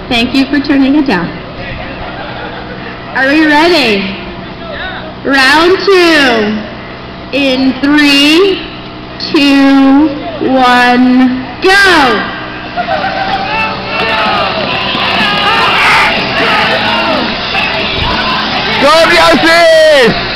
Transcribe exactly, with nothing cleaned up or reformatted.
Thank you for turning it down. Are we ready? Round two. In three, two, one, go! Go M D R C!